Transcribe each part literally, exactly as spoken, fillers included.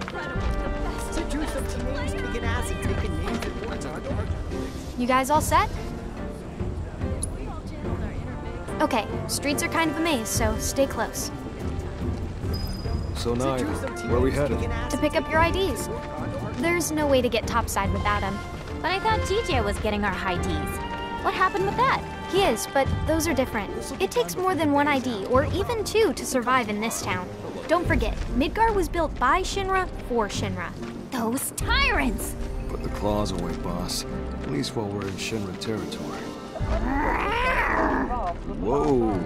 You guys all set? Okay, streets are kind of a maze, so stay close. So now, where are we headed? To pick up your I Ds. There's no way to get topside without him. But I thought T J was getting our high Ds. What happened with that? He is, but those are different. It takes more than one I D, or even two, to survive in this town. Don't forget, Midgar was built by Shinra for Shinra. Those tyrants! Put the claws away, boss. At least while we're in Shinra territory. Whoa!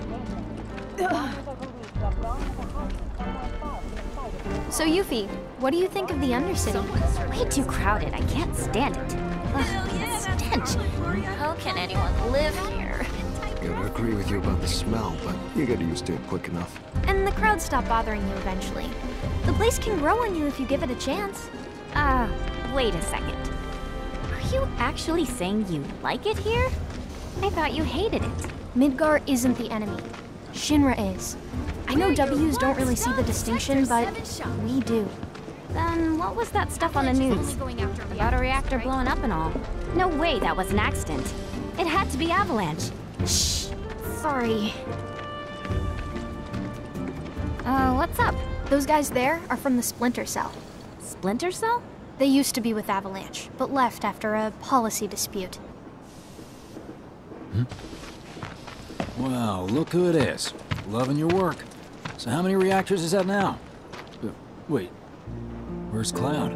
So Yuffie, what do you think of the Undercity? Way too crowded. I can't stand it. Ugh, the stench. How can anyone live here? Gotta agree with you about the smell, but you get used to it quick enough. And the crowd stop bothering you eventually. The place can grow on you if you give it a chance. Uh, wait a second. Are you actually saying you like it here? I thought you hated it. Midgar isn't the enemy. Shinra is. I know W's don't really see the distinction, but we do. Then what was that stuff on the news? About a reactor blowing up and all. No way that was an accident. It had to be Avalanche. Shh. Sorry. Uh, what's up? Those guys there are from the Splinter Cell. Splinter Cell? They used to be with Avalanche, but left after a policy dispute. Hmm? Wow, look who it is. Loving your work. So how many reactors is that now? Uh, wait, where's Cloud?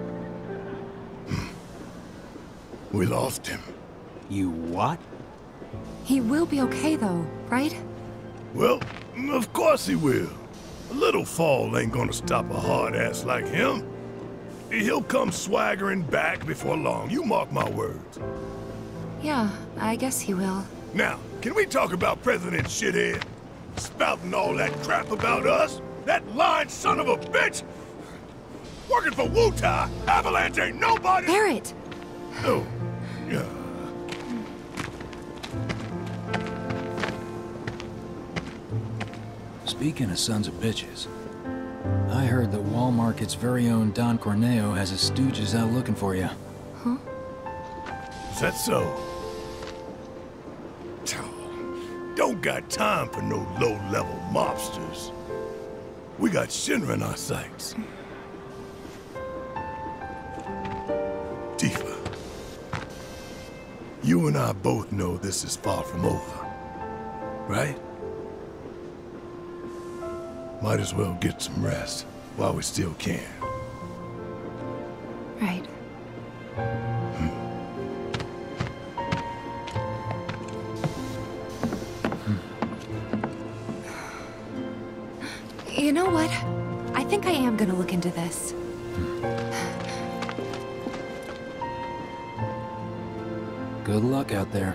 We lost him. You what? He will be okay though, right? Well, of course he will. A little fall ain't gonna stop a hard ass like him. He'll come swaggering back before long, you mark my words. Yeah, I guess he will. Now, can we talk about President Shithead? Spouting all that crap about us? That lying son of a bitch? Working for Wutai, Avalanche ain't nobody— Barret! Oh, yeah. Speaking of sons of bitches, I heard that Wall Market's very own Don Corneo has his stooges out looking for you. Huh? Is that so? Don't got time for no low-level mobsters. We got Shinra in our sights. Tifa, you and I both know this is far from over, right? Might as well get some rest while we still can. Right. You know what? I think I am gonna look into this. Good luck out there.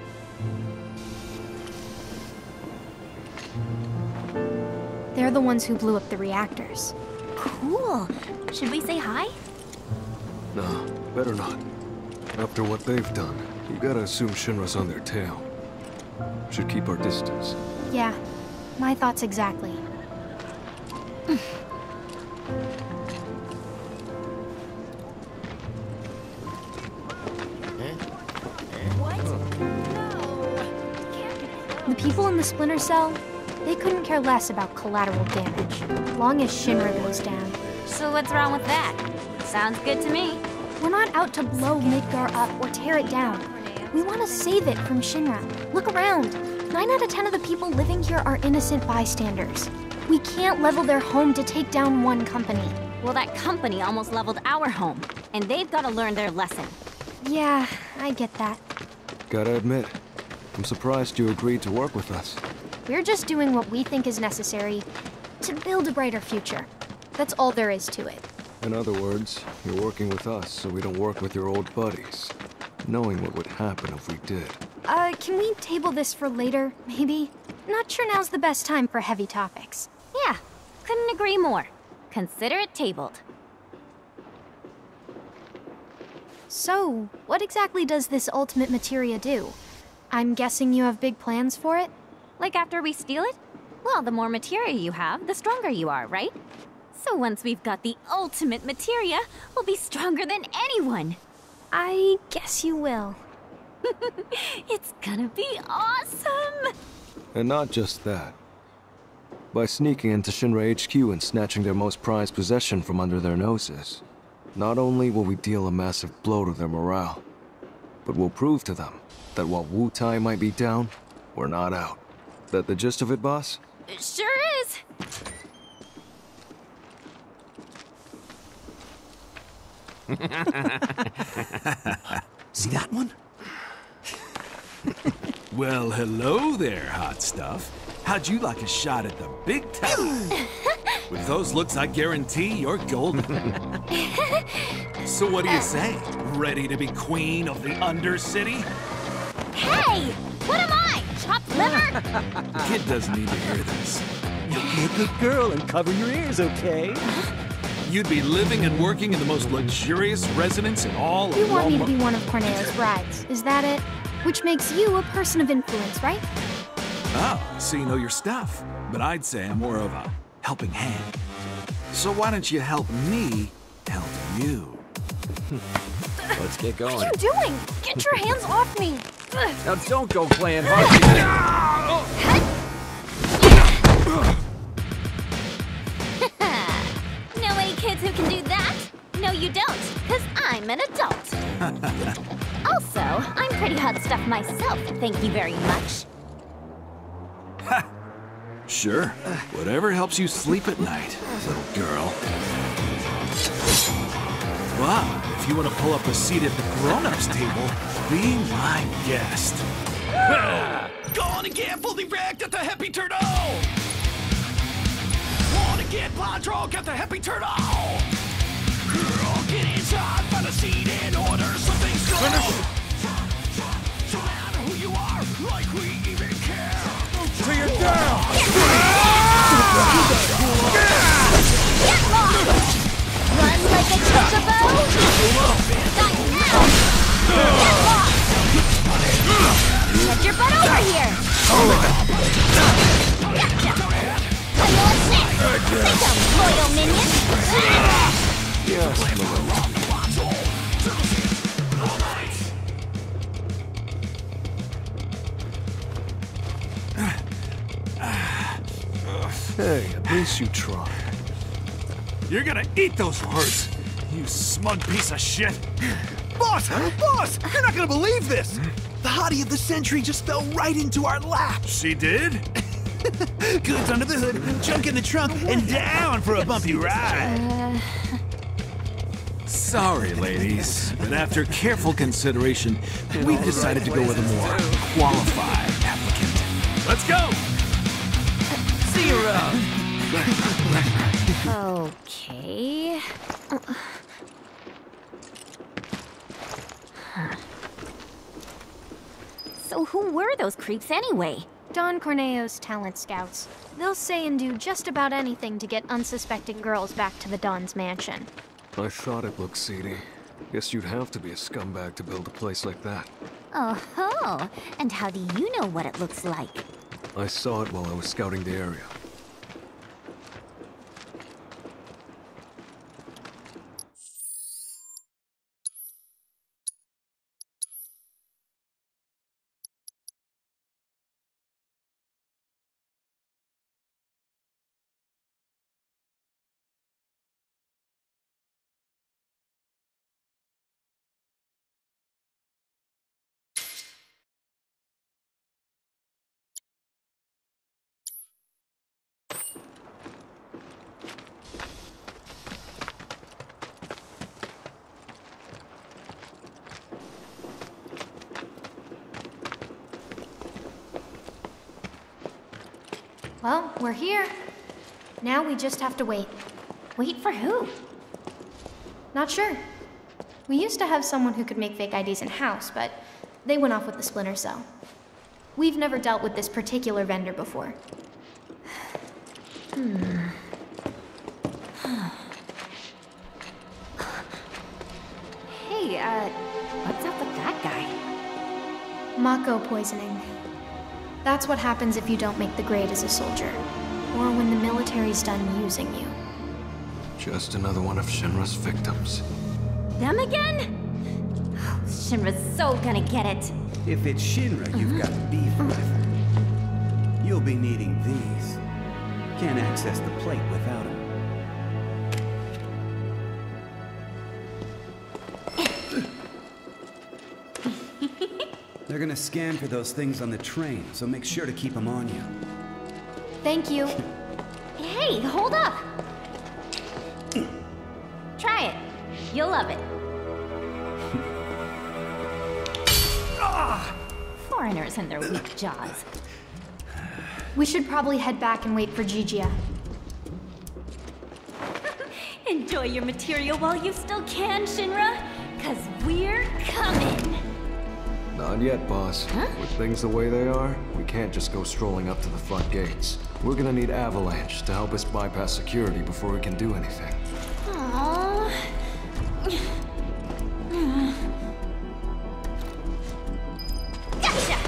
They're the ones who blew up the reactors. Cool. Should we say hi? Nah, better not. After what they've done, you gotta assume Shinra's on their tail. Should keep our distance. Yeah, my thoughts exactly. The people in the Splinter Cell, they couldn't care less about collateral damage, long as Shinra goes down. So what's wrong with that? Sounds good to me. We're not out to blow Midgar up or tear it down. We want to save it from Shinra. Look around. Nine out of ten of the people living here are innocent bystanders. We can't level their home to take down one company. Well, that company almost leveled our home, and they've got to learn their lesson. Yeah, I get that. Gotta admit, I'm surprised you agreed to work with us. We're just doing what we think is necessary to build a brighter future. That's all there is to it. In other words, you're working with us so we don't work with your old buddies, knowing what would happen if we did. Uh, can we table this for later, maybe? Not sure now's the best time for heavy topics. Yeah, couldn't agree more. Consider it tabled. So, what exactly does this ultimate materia do? I'm guessing you have big plans for it? Like after we steal it? Well, the more materia you have, the stronger you are, right? So once we've got the ultimate materia, we'll be stronger than anyone. I guess you will. It's gonna be awesome! And not just that. By sneaking into Shinra H Q and snatching their most prized possession from under their noses, not only will we deal a massive blow to their morale, but we'll prove to them that while Wutai might be down, we're not out. That the gist of it, boss? It sure is! See that one? Well, hello there, hot stuff. How'd you like a shot at the big time? With those looks, I guarantee you're golden. So what do you say? Ready to be queen of the Undercity? Hey! What am I? Chopped liver? Kid doesn't need to hear this. You'll be a good girl and cover your ears, okay? You'd be living and working in the most luxurious residence in all of You want me to Walmart. be one of Corneo's brides, is that it? Which makes you a person of influence, right? Oh, so you know your stuff. But I'd say I'm more of a helping hand. So why don't you help me help you? Let's get What going. are you doing? Get your hands off me! Ugh. Now don't go playing hard. No way, kids who can do that? No, you don't, because I'm an adult. Also, I'm pretty hot stuff myself, thank you very much. Sure. Whatever helps you sleep at night, little girl. Wow, if you want to pull up a seat at the grown-ups table, be my guest. Gonna get fully wrecked at the Happy Turtle! Wanna get blind drunk at the Happy Turtle! Girl, get inside, find a seat and order something slow! No matter who you are, like we even care! So you're down! Get lost! Run like a chocobo? Not now! Get lost! Get your butt over here! Gotcha! And what's next? Think I'm loyal minion! Yes, Hey, at least you tried. You're gonna eat those words, you smug piece of shit. Boss! Boss! You're not gonna believe this! The hottie of the century just fell right into our lap! She did? Goods under the hood, junk in the trunk, and down for a bumpy ride! Sorry, ladies, but after careful consideration, we decided to go with a more qualified applicant. Let's go! See you around! Okay. Huh. So who were those creeps anyway? Don Corneo's talent scouts. They'll say and do just about anything to get unsuspecting girls back to the Don's mansion. I thought it looked seedy. Guess you'd have to be a scumbag to build a place like that. Oh-ho! And how do you know what it looks like? I saw it while I was scouting the area. Well, we're here. Now we just have to wait. Wait for who? Not sure. We used to have someone who could make fake I Ds in-house, but they went off with the Splinter Cell. We've never dealt with this particular vendor before. Hmm. Hey, uh, what's up with that guy? Mako poisoning. That's what happens if you don't make the grade as a soldier, or when the military's done using you. Just another one of Shinra's victims. Them again? Shinra's so gonna get it. If it's Shinra you've got beef with, you'll be needing these. Can't access the plate without them. They're gonna scan for those things on the train, so make sure to keep them on you. Thank you. Hey, hold up! Try it. You'll love it. Foreigners and their weak jaws. We should probably head back and wait for Gigia. Enjoy your material while you still can, Shinra, cause we're coming. Not yet, boss. Huh? With things the way they are, we can't just go strolling up to the front gates. We're gonna need Avalanche to help us bypass security before we can do anything. Aww. Gotcha!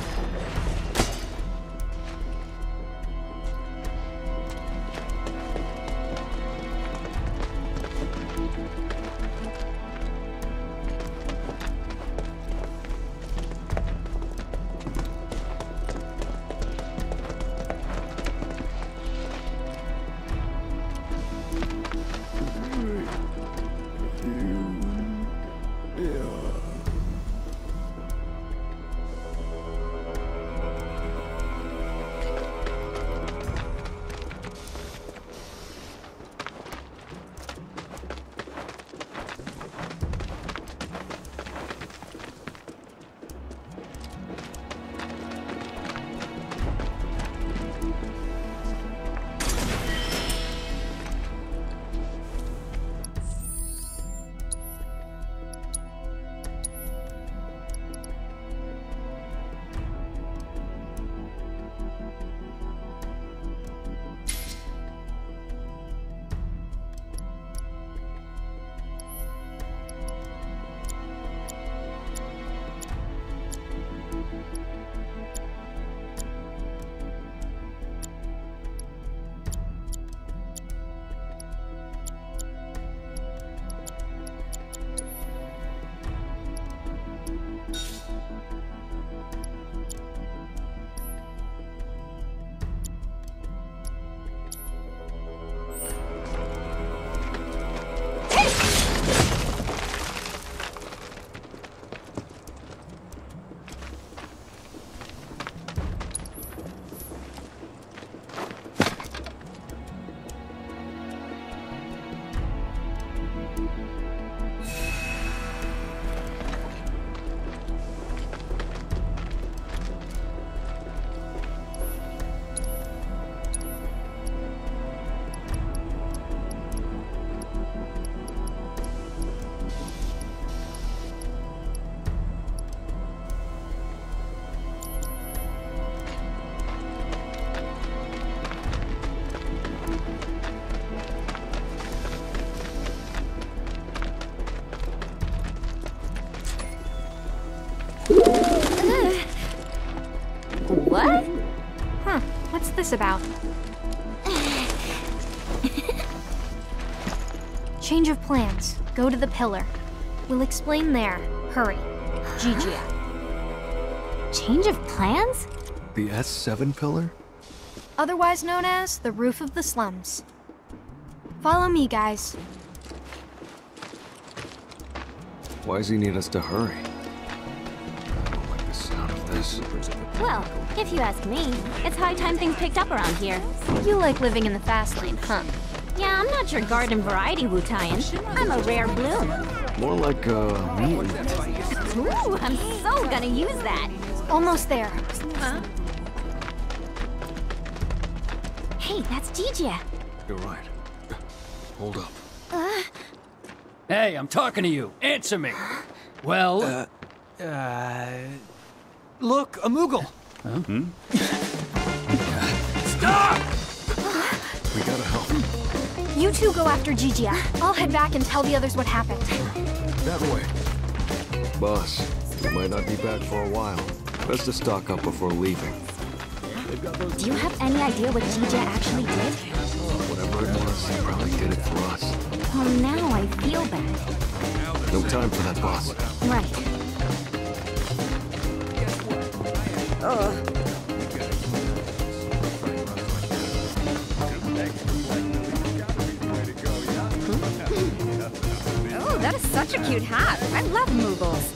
What? Huh, what's this about? Change of plans. Go to the pillar. We'll explain there. Hurry. Gigia. Change of plans? The S seven pillar? Otherwise known as the roof of the slums. Follow me, guys. Why does he need us to hurry? I don't like the sound of this. Well, if you ask me, it's high time things picked up around here. You like living in the fast lane, huh? Yeah, I'm not your garden variety Wu-Taian. I'm a rare bloom. More like a mutant. Ooh, I'm so gonna use that. Almost there. Huh? Hey, that's Gigia. You're right. Hold up. Uh, Hey, I'm talking to you. Answer me. Well, uh, uh look, a Moogle. Huh? Hmm? Stop! We gotta help. You two go after Gigia. I'll head back and tell the others what happened. That way. Boss, we might not be back for a while. Best to stock up before leaving. Do you have any idea what Gigia actually did? Whatever Whatever it was, he probably did it for us. Well, now I feel bad. No time for that, boss. Right. Oh, that is such a cute hat. I love Moogles.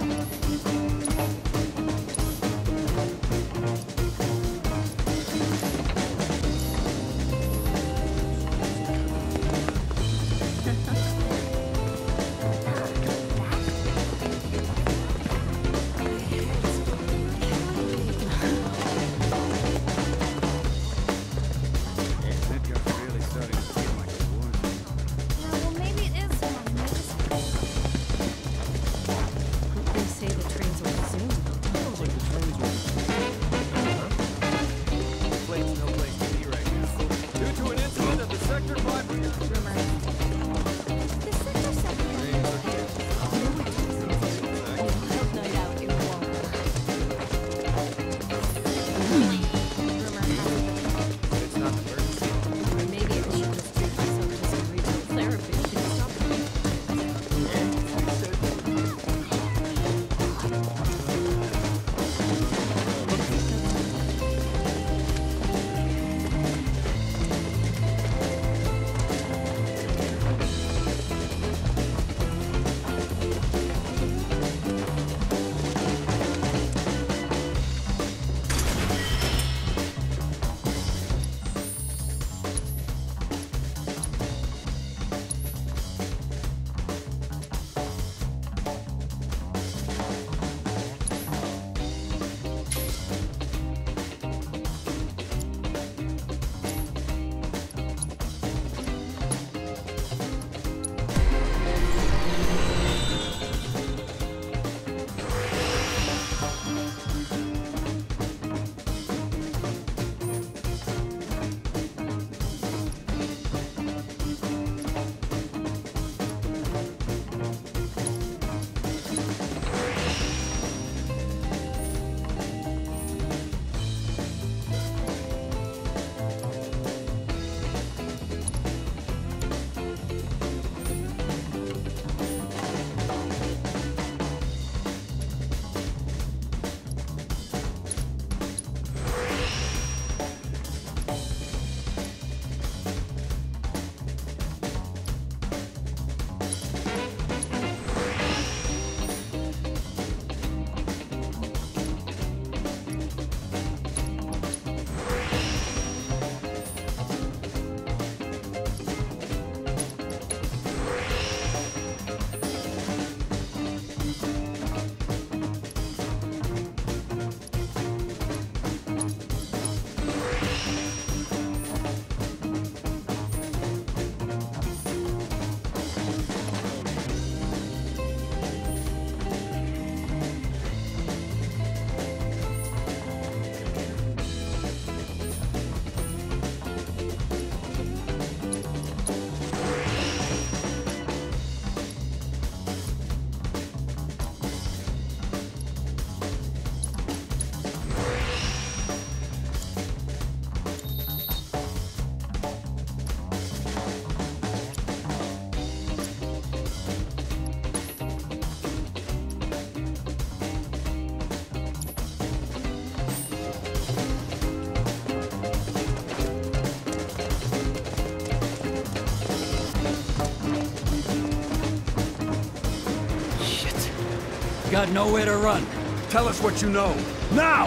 Got nowhere to run. Tell us what you know. Now!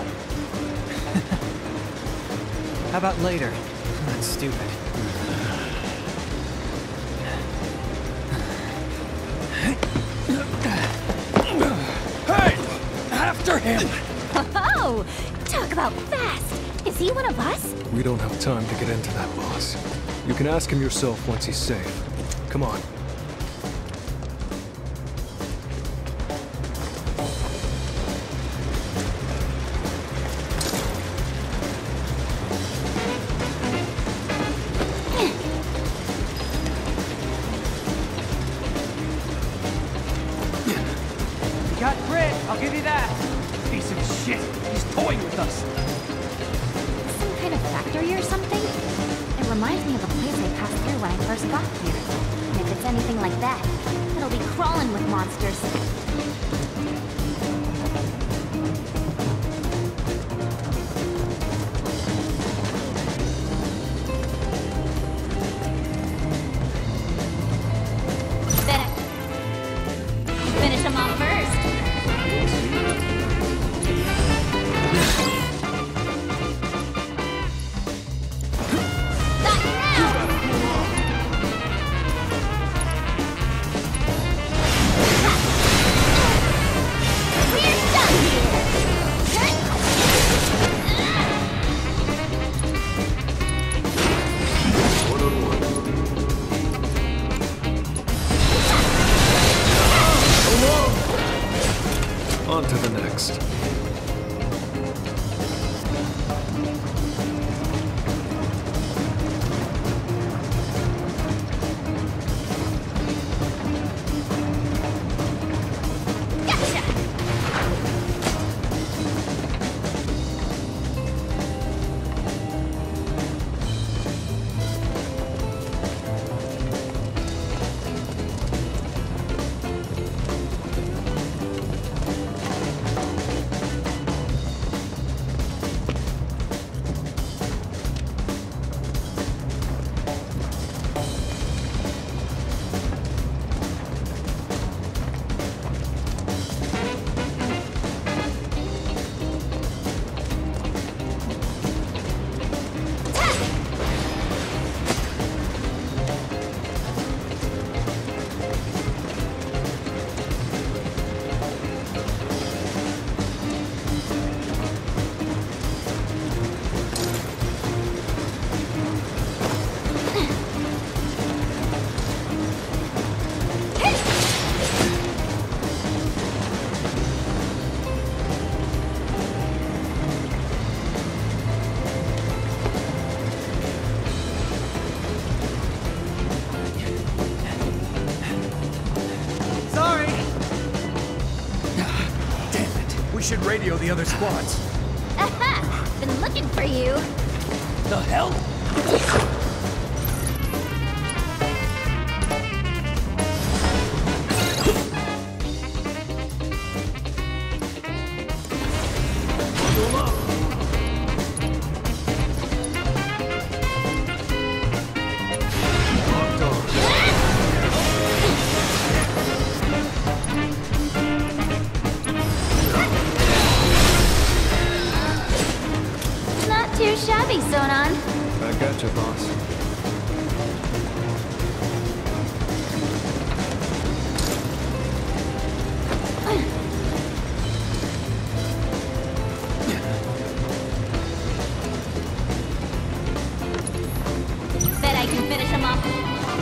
How about later? That's stupid. Hey! After him! Oh, talk about fast. Is he one of us? We don't have time to get into that, boss. You can ask him yourself once he's safe. Come on. Got grit, I'll give you that. Piece of shit! He's toying with us! Some kind of factory or something? It reminds me of a place I passed through when I first got here. And if it's anything like that, it'll be crawling with monsters. Finish them off first. On to the next. should radio the other squads. Aha! Been looking for you. The hell? Too shabby, Sonon. I gotcha, boss. Bet I can finish him off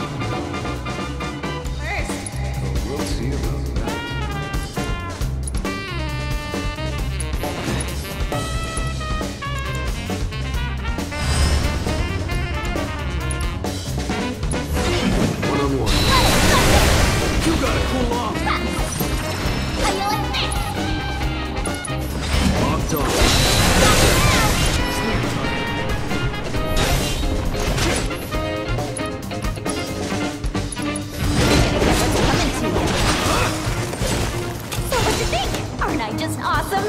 first. We'll see about that. You gotta cool off. How you like this? Locked on. So what you think? Aren't I just awesome?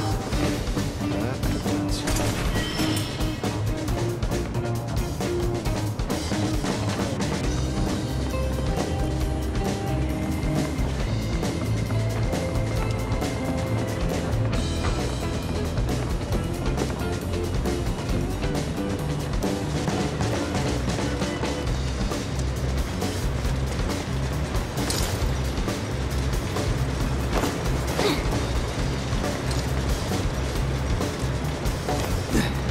Yeah.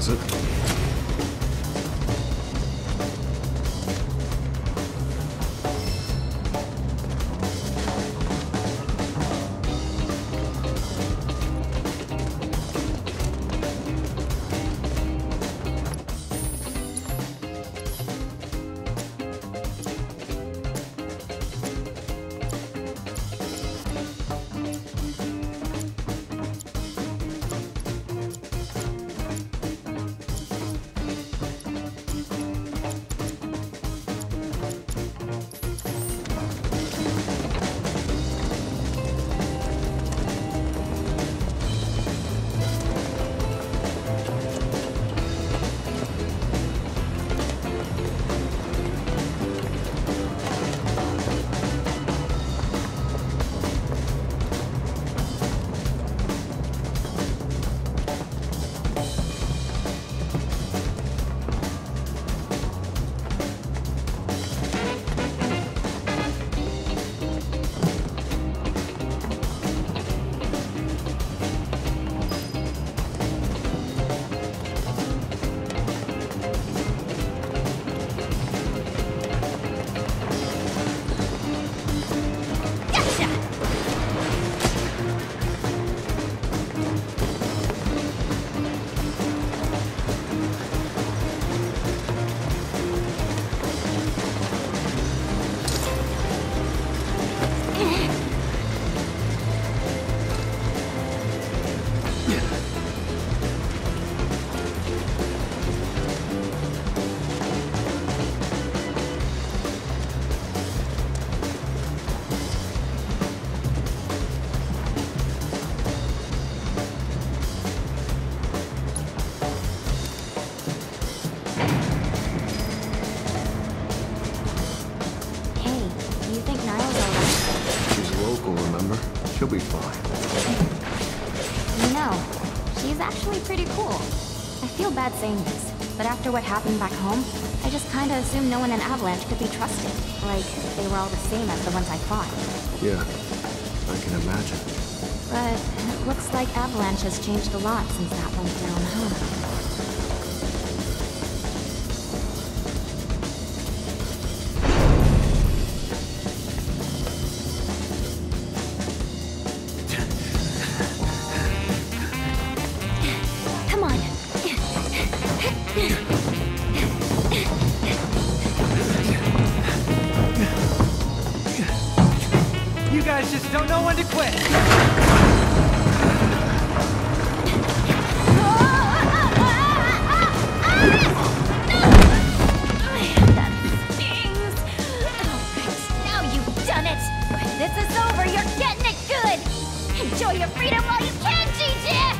was it? She'll be fine. You know, she's actually pretty cool. I feel bad saying this, but after what happened back home, I just kinda assumed no one in Avalanche could be trusted. Like, they were all the same as the ones I fought. Yeah, I can imagine. But it looks like Avalanche has changed a lot since that went down, huh? Just don't know when to quit. That stings. Alright, now you've done it. When this is over, you're getting it good. Enjoy your freedom while you can, Gigi.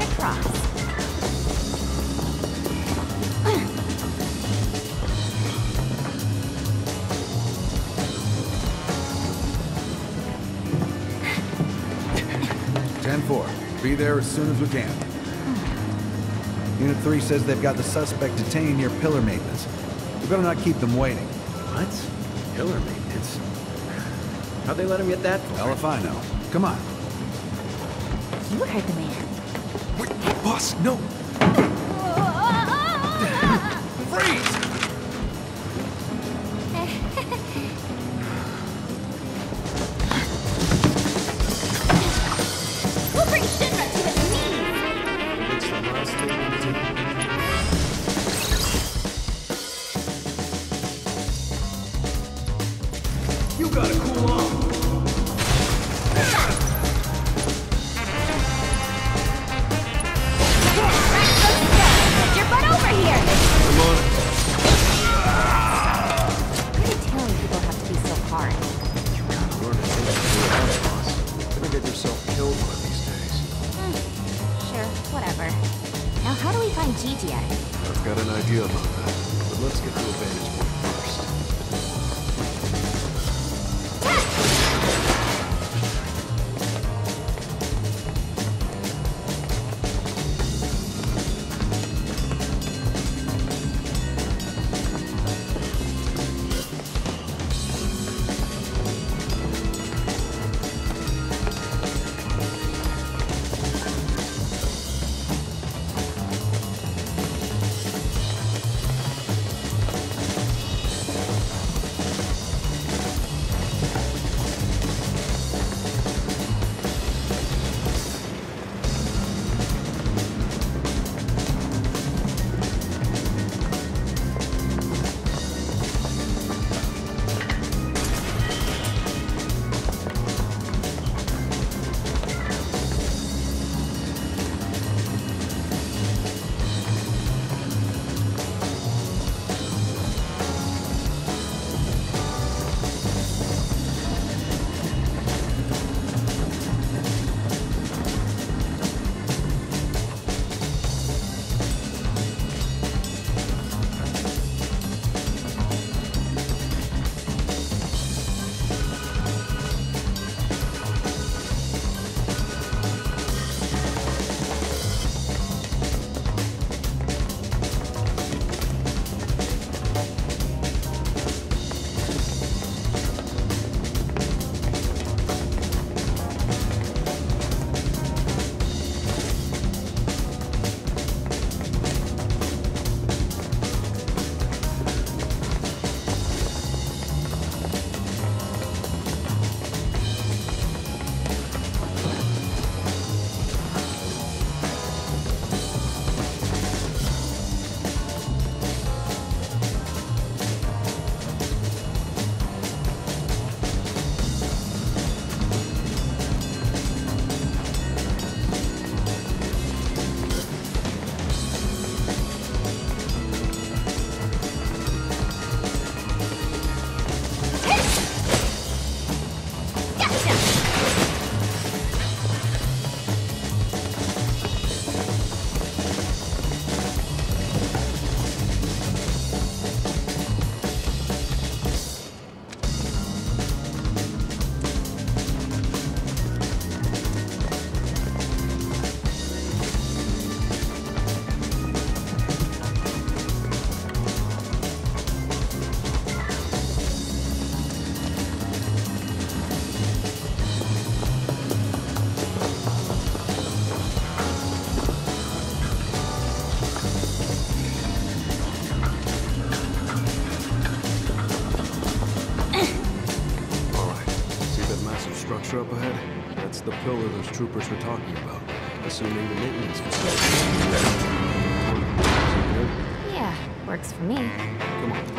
cross. ten four. Be there as soon as we can. Unit three says they've got the suspect detained near pillar maintenance. We better not keep them waiting. What? Pillar maintenance? How'd they let him get that far? Well, if I know. Come on. You heard the man. Wait, boss, no! Freeze! We'll bring Shinra to its knees! It's the last thing we do. You gotta cool off. Get your butt over here! Come on. Why do telling people have to be so hard? You gotta learn to think before you act, boss. You're gonna get yourself killed one of these days. Sure, whatever. Now how do we find Gigi? I've got an idea about that, but let's get to a vantage point first. structure up ahead? That's the pillar those troopers were talking about. Assuming the maintenance facility. Yeah, works for me. Come on.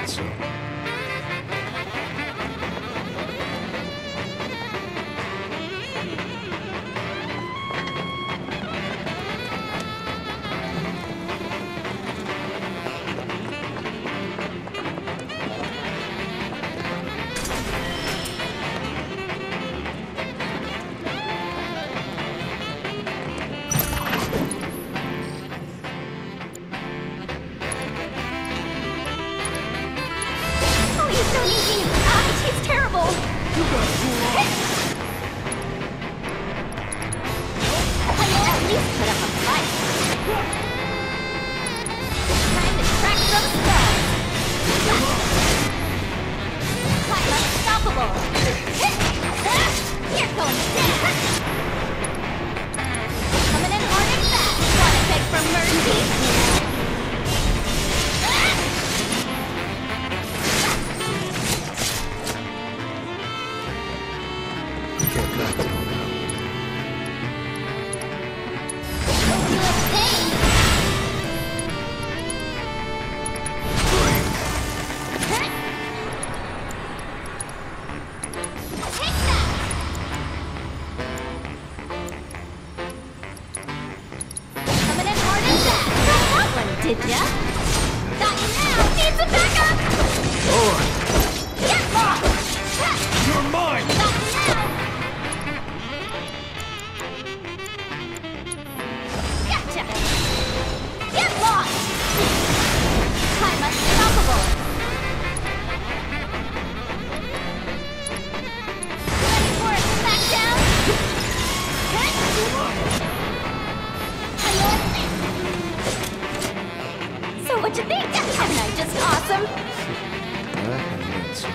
that so? Did ya? Got you now! Need some backup! Alright. Get lost! You're mine! Got you now! Gotcha! Get lost! I'm unstoppable! Ready for a smackdown? So what you think? Am I just awesome? I admit so.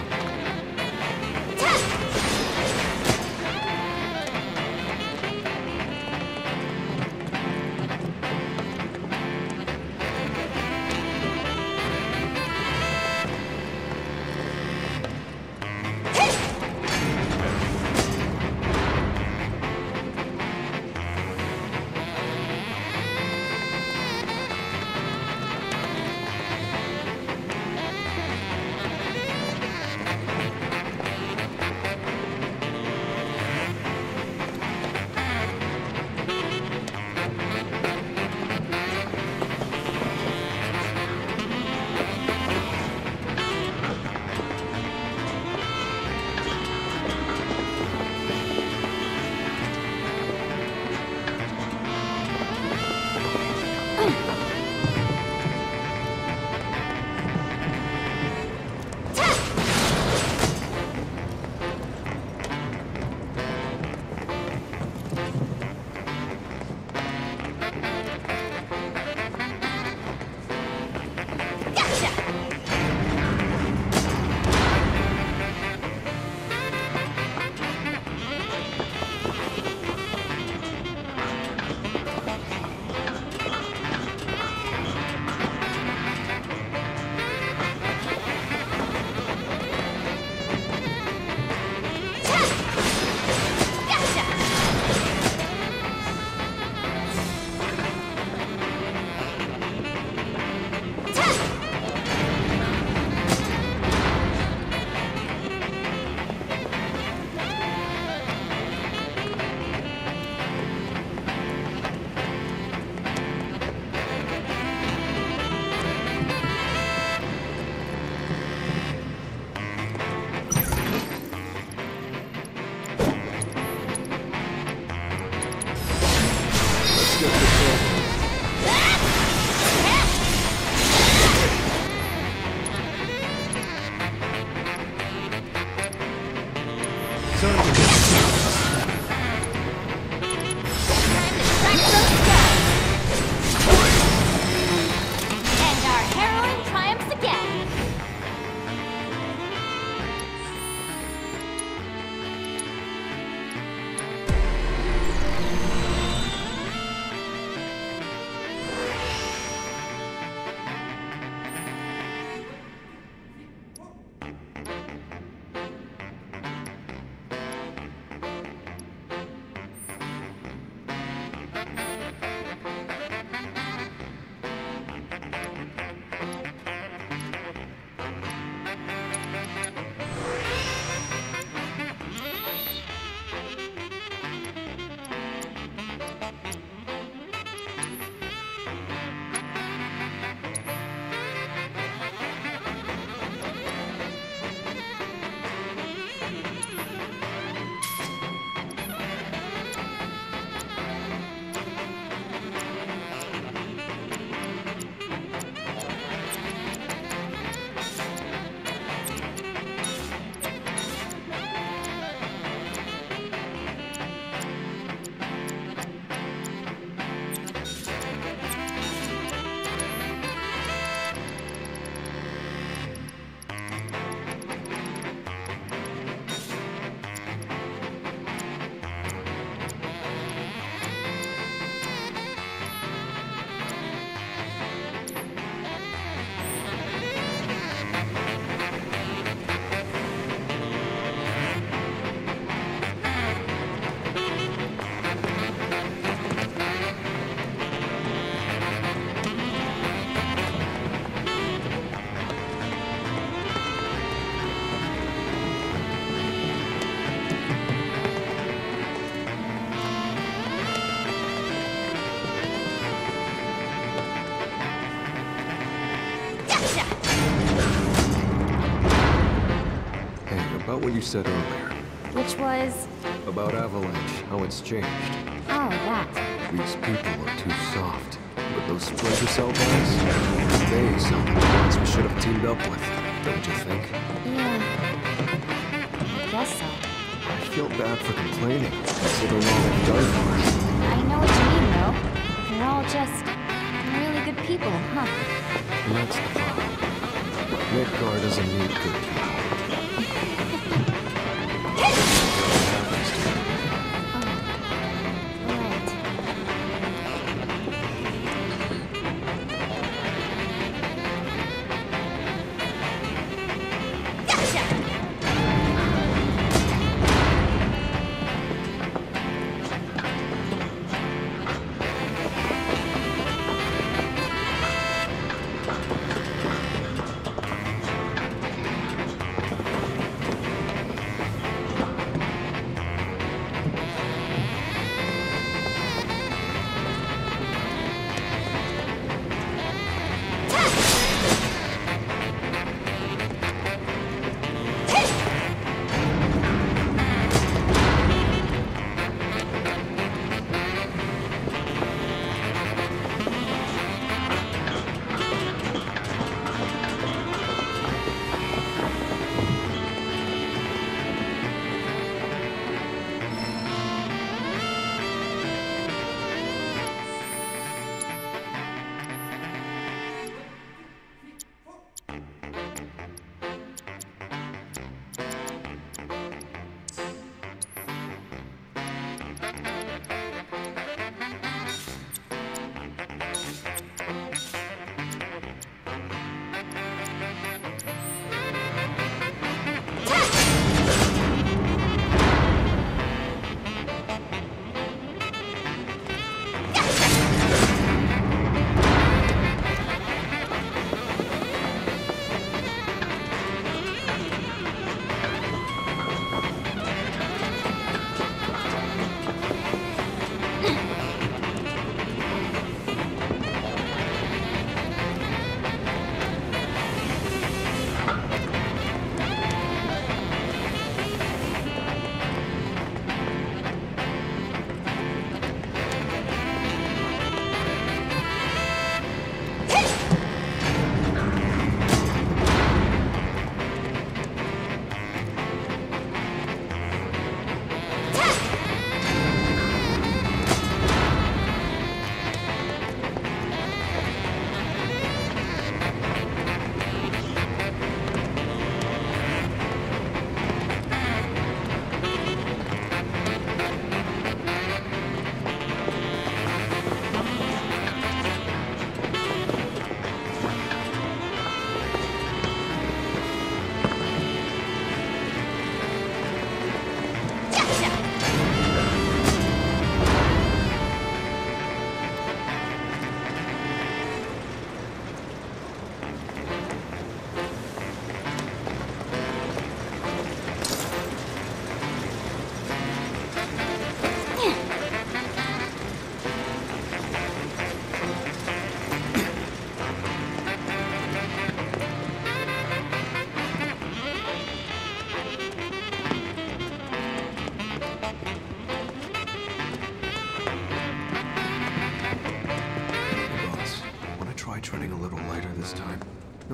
About what you said earlier. Which was... About Avalanche, how it's changed. Oh, that. These people are too soft. But those Splinter Cell guys, they sound like the ones we should have teamed up with, don't you think? Yeah. I guess so. I feel bad for complaining, considering all they've done for us. I know what you mean, though. They're all just really good people, huh? And that's the problem. Midgar doesn't need good people.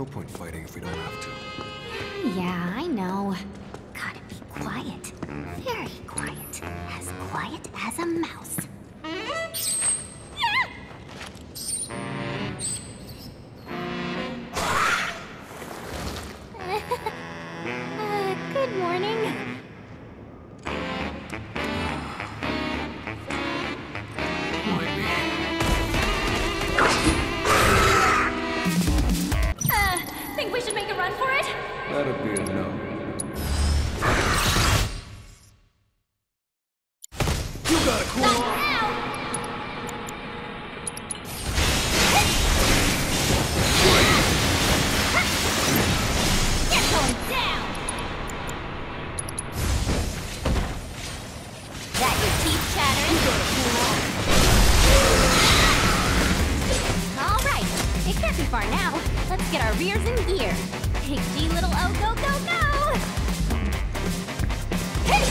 no point fighting if we don't have to. Yeah, I know. Gotta be quiet. Very quiet. As quiet as a mouse. uh, good morning. Uh, think we should make a run for it? That'd be a no. You gotta cool Not off. now! You're going down! That your teeth chattering? All right, it can't be far now. Let's get our rears in gear. Big G little O, go, go, go! Hey!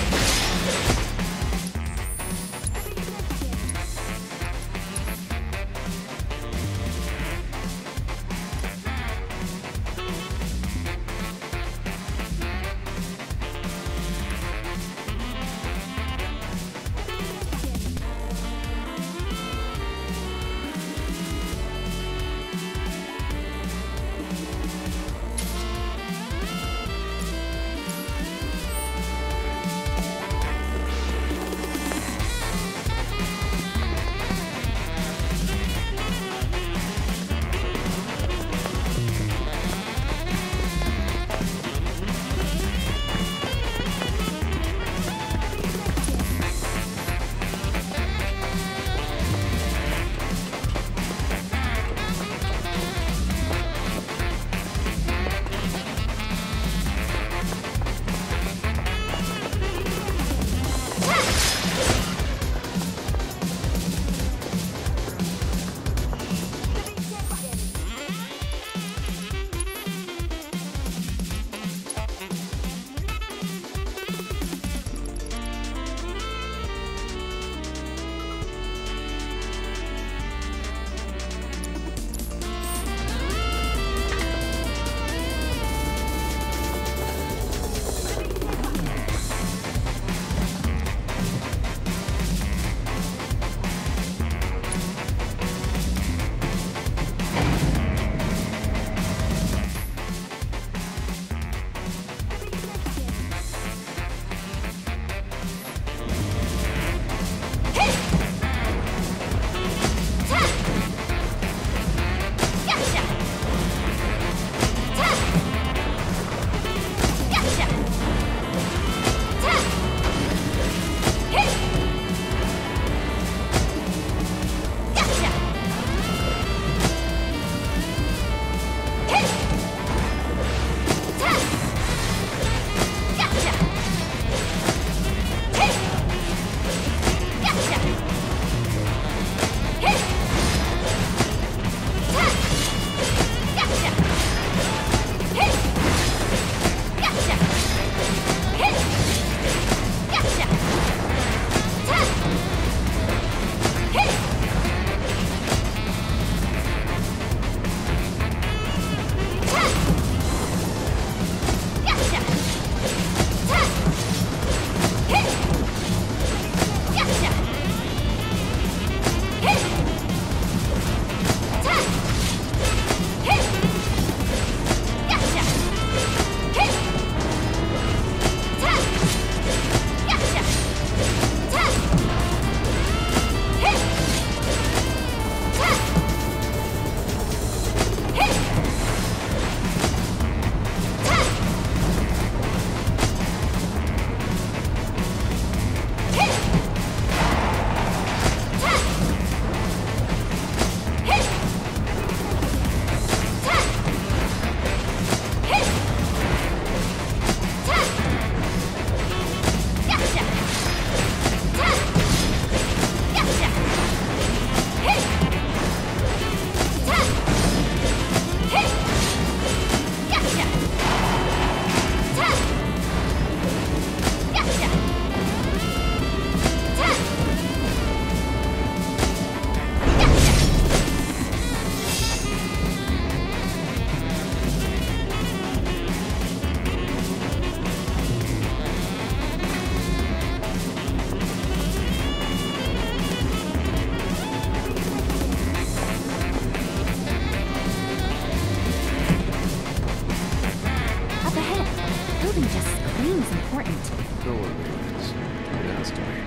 building just screams important. Don't worry, Vince. It has to be.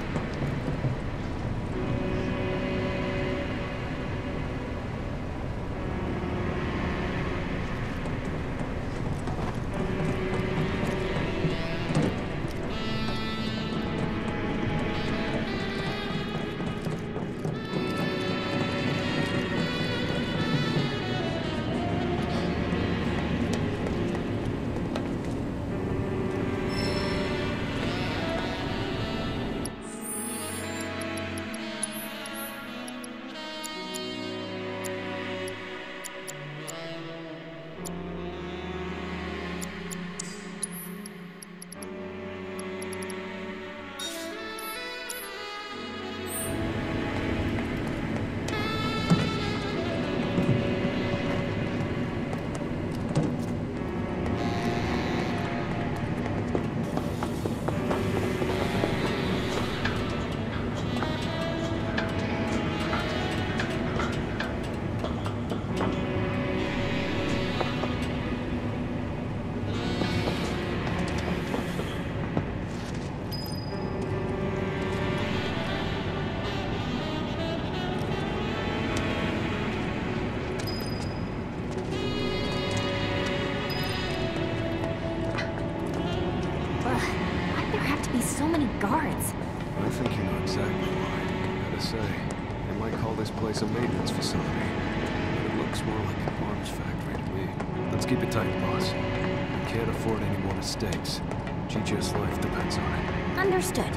So many guards. I think you know exactly why. Gotta say, they might call this place a maintenance facility. But it looks more like an arms factory to me. Let's keep it tight, boss. We can't afford any more mistakes. G G S life depends on it. Understood.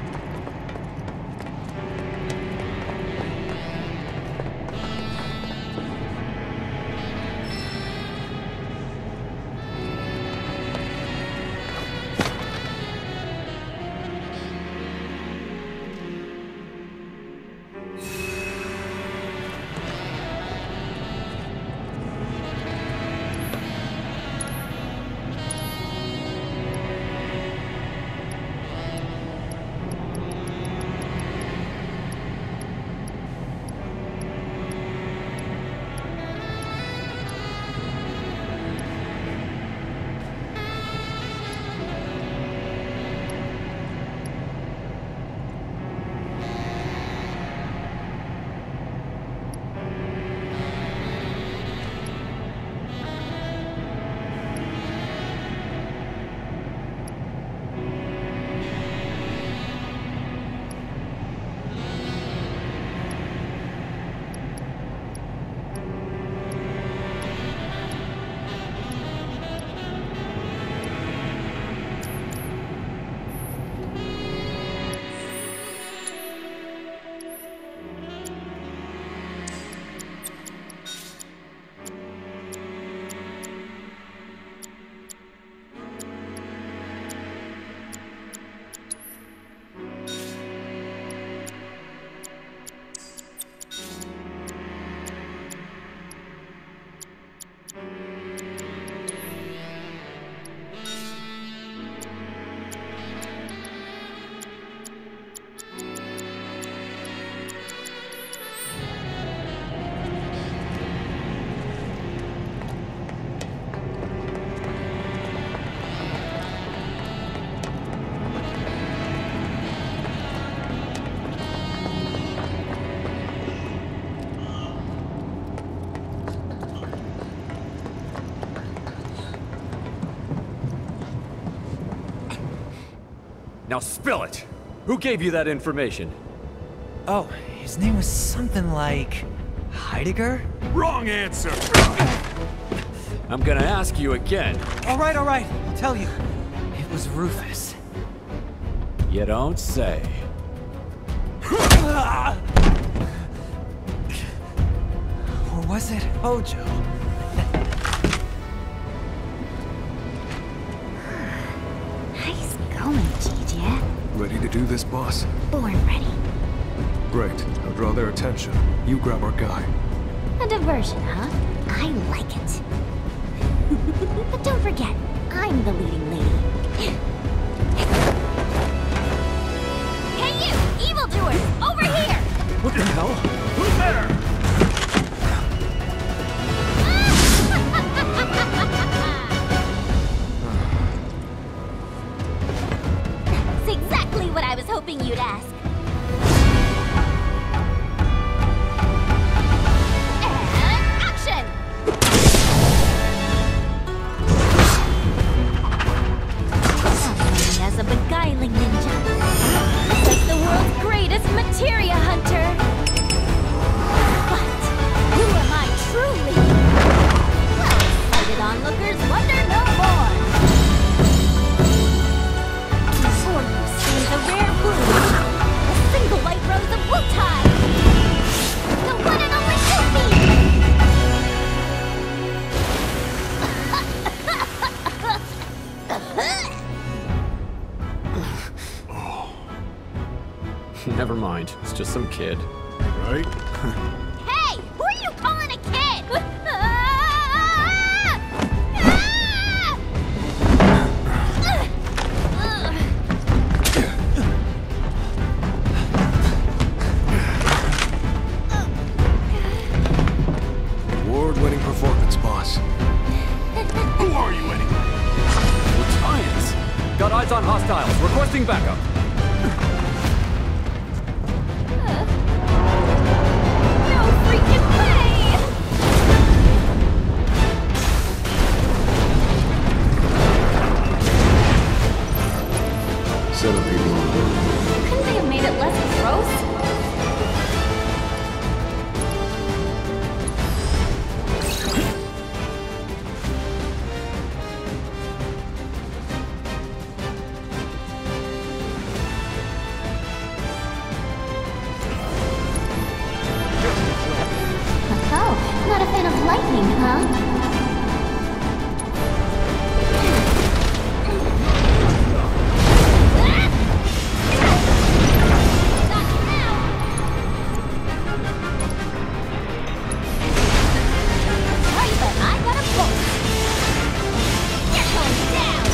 Now spill it! Who gave you that information? Oh, his name was something like... Heidegger? Wrong answer! I'm gonna ask you again. Alright, alright, I'll tell you. It was Rufus. You don't say. Or was it Hojo? Nice going, G J. Ready to do this, boss? Born ready. Great. I'll draw their attention. You grab our guy. A diversion, huh? I like it. But don't forget, I'm the leading lady. Hey you, evildoers! Over here! What the hell? Who's there? hoping you'd ask. And action! Known as a beguiling ninja. Like the world's greatest materia hunter. But who am I truly? Well, excited onlookers wonder no more. Before you see the rare bloom, a single white rose of Wutai. The one and only Never mind. It's just some kid. Right? Hey! Who are you calling a kid? Award-winning performance, boss. Who are you anyway? Science! Got eyes on hostiles. Requesting backup. No freaking way! Seven people on board. Couldn't they have made it less gross? Oh, not a fan of lightning, huh? Right, but I got a bolt. You're going down.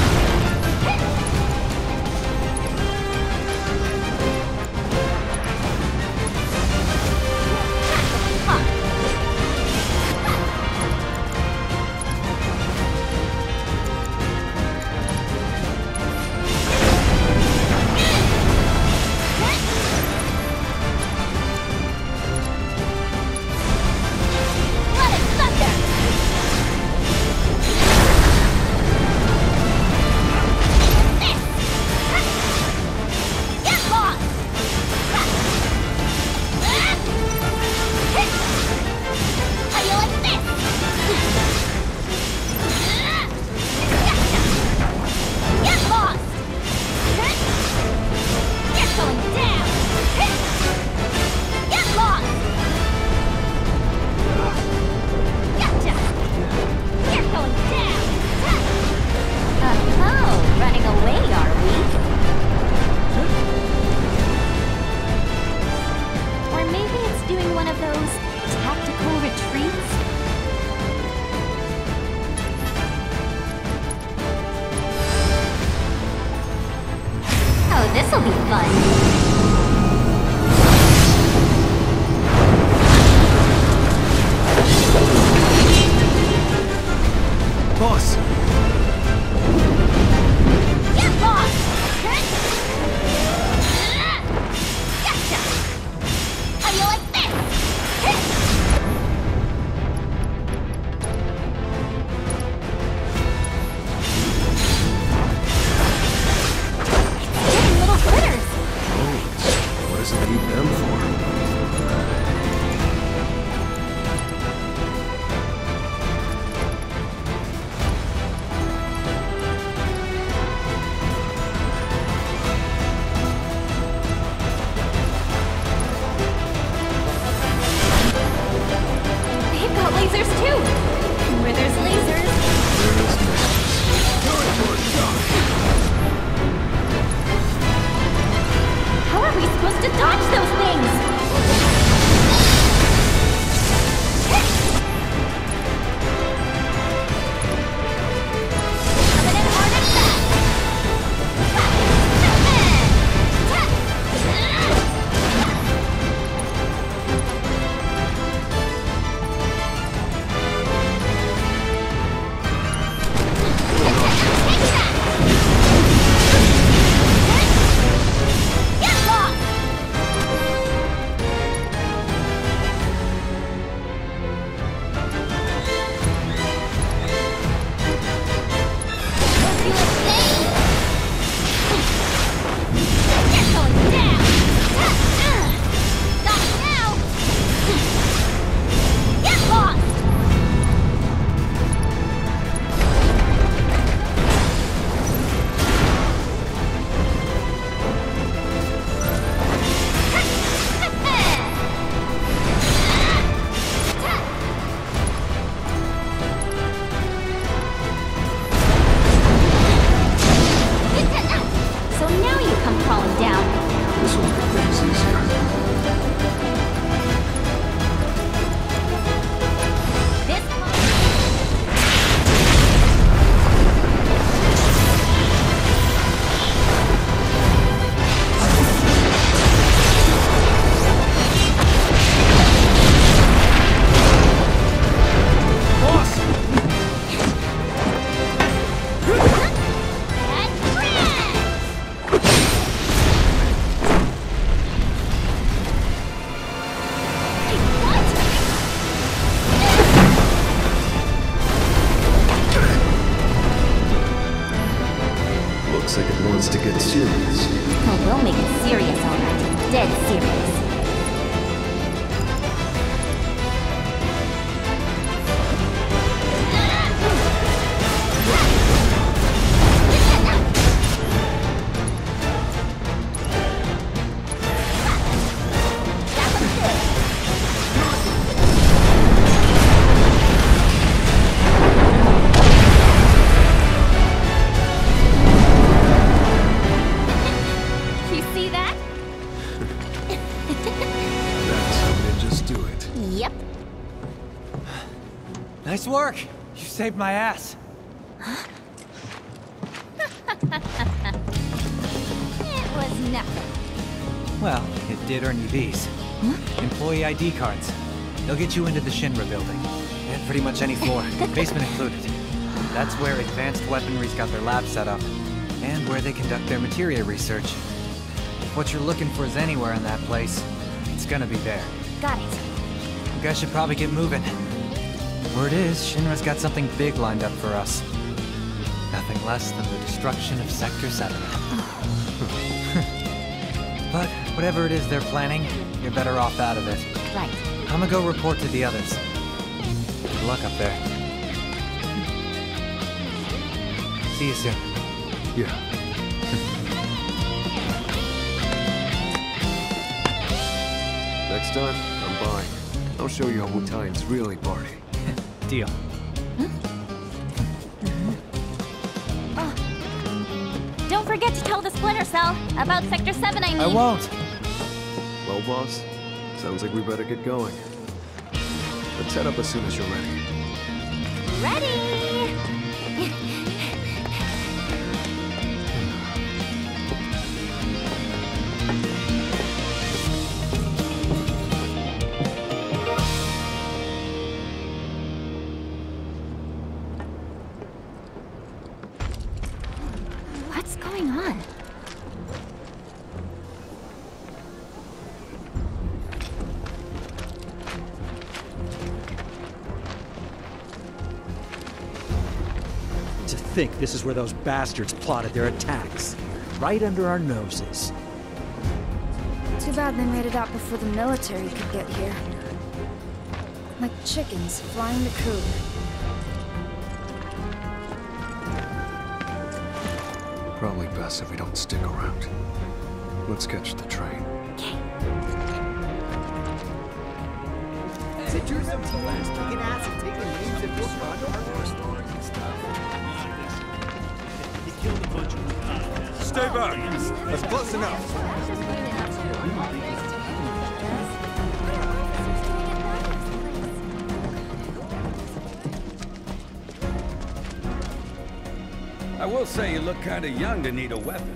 Let it thunder. This. Get lost. How you like this? Gotcha. Get lost. You're going down. Get lost. Gotcha. You're going down. Oh, running away, are we? Or maybe it's doing one of those tactical retreats? Oh, this'll be fun. Boss! Get lost! Gotcha! How you like this? Getting little critters! Oh, looks like it wants to get serious. Oh, we'll make it serious, alright. Dead serious. Nice work! You saved my ass. It was nothing. Well, it did earn you these. Huh? Employee I D cards. They'll get you into the Shinra building. And pretty much any floor, basement included. That's where advanced weaponry's got their lab set up. And where they conduct their materia research. If what you're looking for is anywhere in that place, it's gonna be there. Got it. You guys should probably get moving. Word is, Shinra's got something big lined up for us. Nothing less than the destruction of Sector seven. But whatever it is they're planning, you're better off out of it. Right. I'm gonna go report to the others. Good luck up there. See you soon. Yeah. Next time, I'm buying. I'll show you how Wu-Tian's really party. Deal. Oh. Don't forget to tell the Splinter Cell about Sector seven, I mean. I won't. Well, boss, sounds like we better get going. Let's head up as soon as you're ready. Ready! What's going on? To think this is where those bastards plotted their attacks. Right under our noses. Too bad they made it out before the military could get here. Like chickens flying the coop. Probably best if we don't stick around. Let's catch the train. Is it your some last kicking ass and taking names at your front? Stay back. That's close enough. I will say you look kinda young to need a weapon.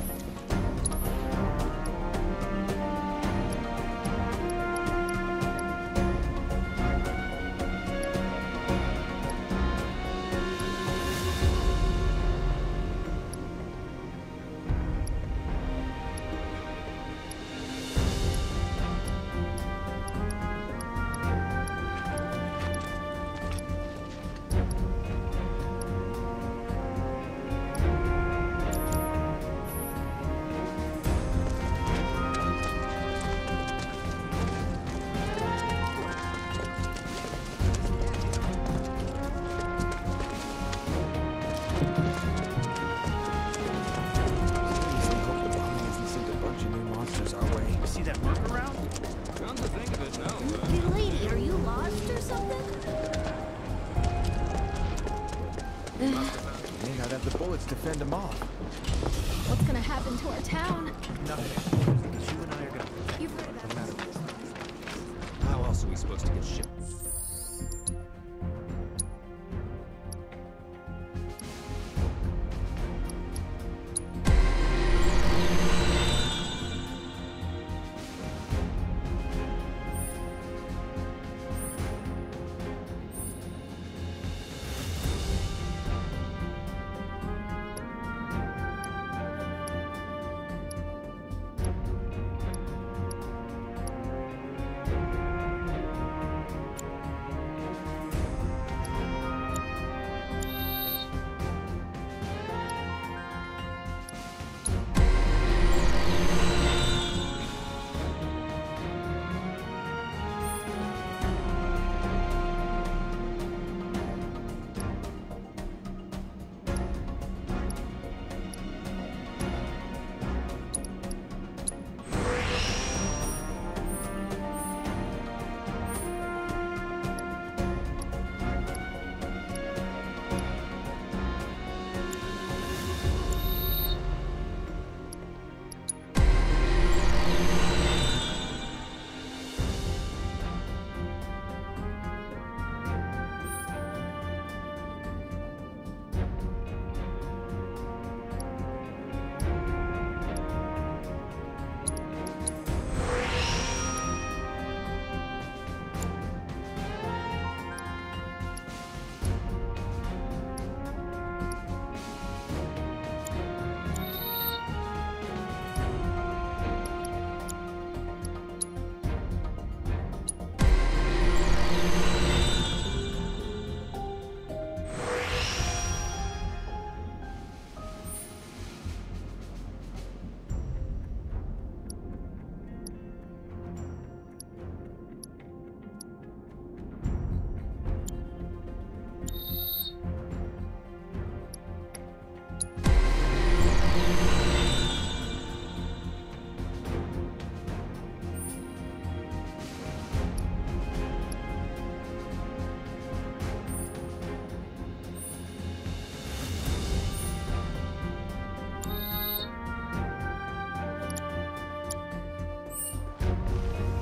See that mark around? Come to think of it, no. Hey lady, are you lost or something? May not have the bullets to fend them off. What's gonna happen to our town? Nothing. Because you and I are gonna... You've heard about No matter this. what. How else are we supposed to get shit?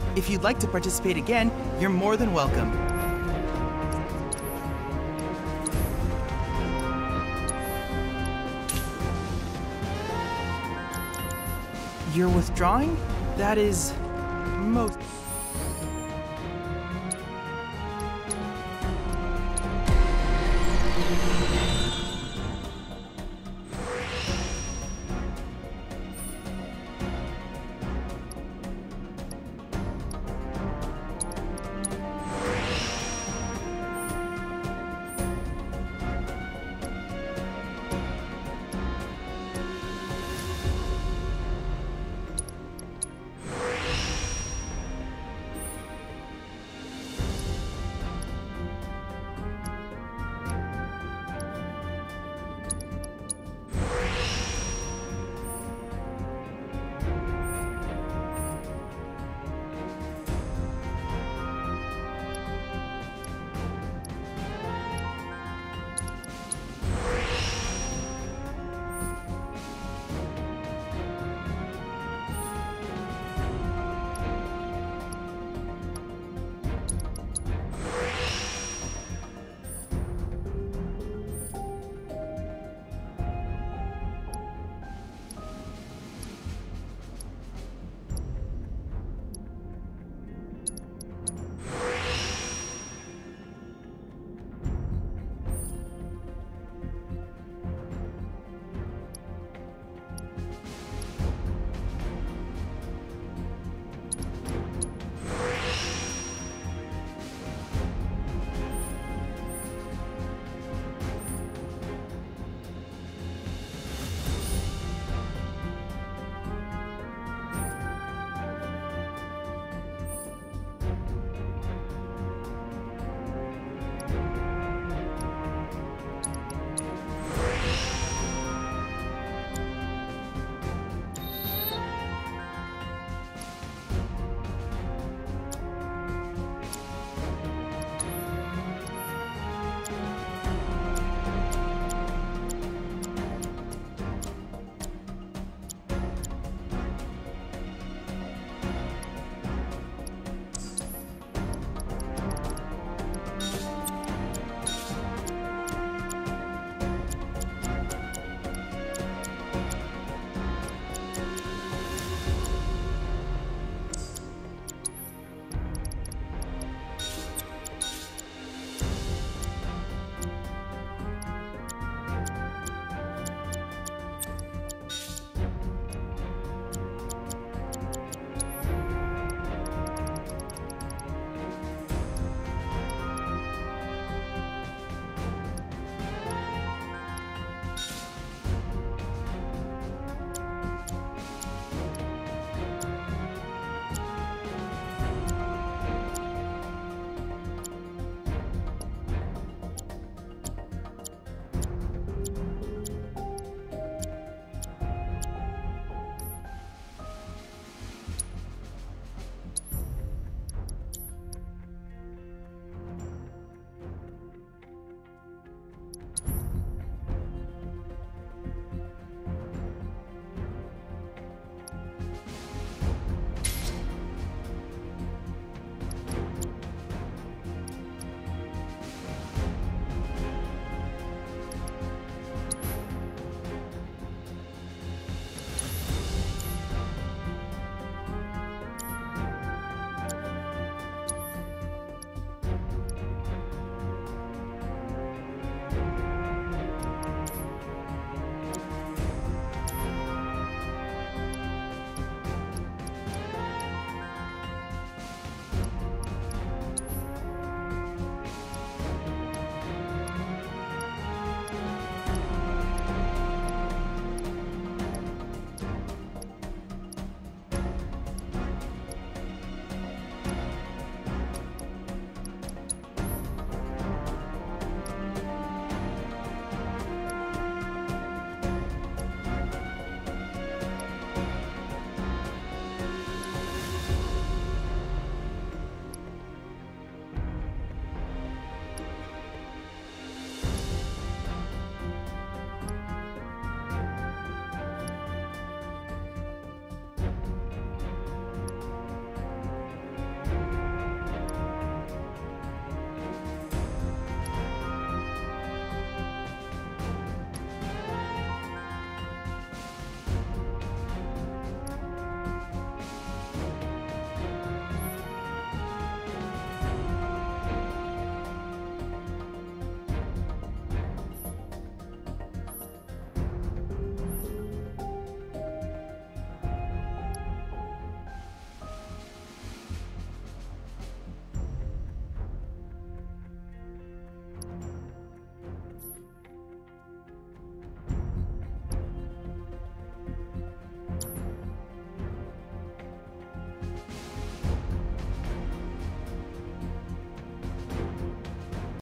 If you'd like to participate again, you're more than welcome. You're withdrawing? That is most...